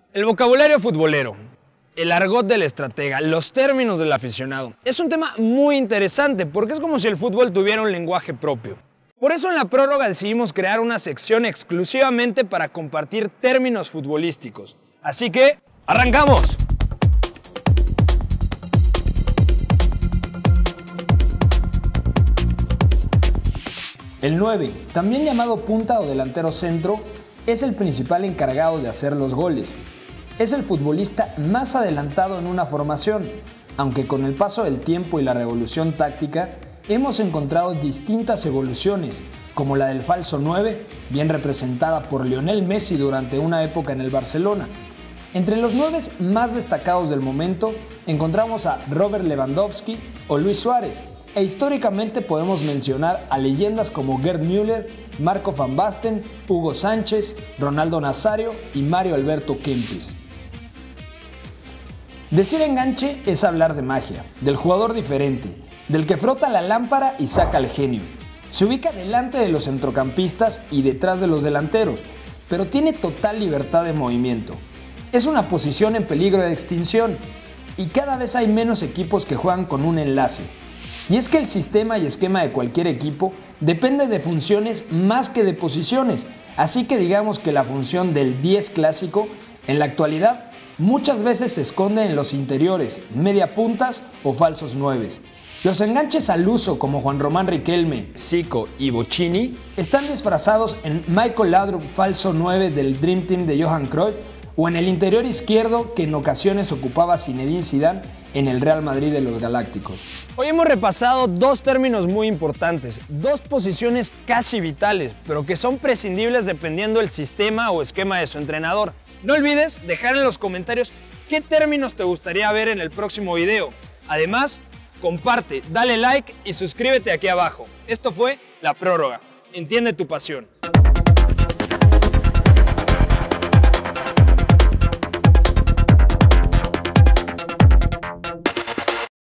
El vocabulario futbolero, el argot del estratega, los términos del aficionado. Es un tema muy interesante porque es como si el fútbol tuviera un lenguaje propio. Por eso en la prórroga decidimos crear una sección exclusivamente para compartir términos futbolísticos. Así que, ¡arrancamos! El 9, también llamado punta o delantero centro, es el principal encargado de hacer los goles. Es el futbolista más adelantado en una formación, aunque con el paso del tiempo y la revolución táctica, hemos encontrado distintas evoluciones, como la del falso 9, bien representada por Lionel Messi durante una época en el Barcelona. Entre los 9 más destacados del momento encontramos a Robert Lewandowski o Luis Suárez, e históricamente podemos mencionar a leyendas como Gerd Müller, Marco van Basten, Hugo Sánchez, Ronaldo Nazario y Mario Alberto Kempes. Decir enganche es hablar de magia, del jugador diferente, del que frota la lámpara y saca al genio. Se ubica delante de los centrocampistas y detrás de los delanteros, pero tiene total libertad de movimiento. Es una posición en peligro de extinción y cada vez hay menos equipos que juegan con un enlace. Y es que el sistema y esquema de cualquier equipo depende de funciones más que de posiciones, así que digamos que la función del 10 clásico en la actualidad muchas veces se esconde en los interiores, media puntas o falsos 9. Los enganches al uso como Juan Román Riquelme, Zico y Bochini están disfrazados en Michael Laudrup falso 9 del Dream Team de Johan Cruyff o en el interior izquierdo que en ocasiones ocupaba Zinedine Zidane en el Real Madrid de los Galácticos. Hoy hemos repasado dos términos muy importantes, dos posiciones casi vitales, pero que son prescindibles dependiendo del sistema o esquema de su entrenador. No olvides dejar en los comentarios qué términos te gustaría ver en el próximo video. Además, comparte, dale like y suscríbete aquí abajo. Esto fue La Prórroga. Entiende tu pasión.